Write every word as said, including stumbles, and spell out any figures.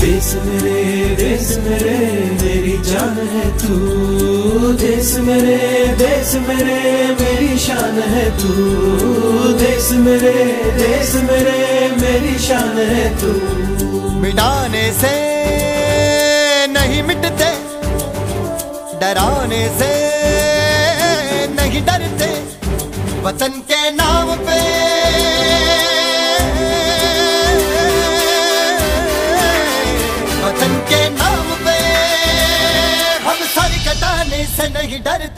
देश मेरे देश मेरे मेरी जान है तू, देश मेरे देश मेरे मेरी शान है तू, देश मेरे देश मेरे मेरी शान है तू। मिटाने से नहीं मिटते, डराने से नहीं डरते, वतन के नाम पे वतन के नाम पे हम सर कटाने से नहीं डरते।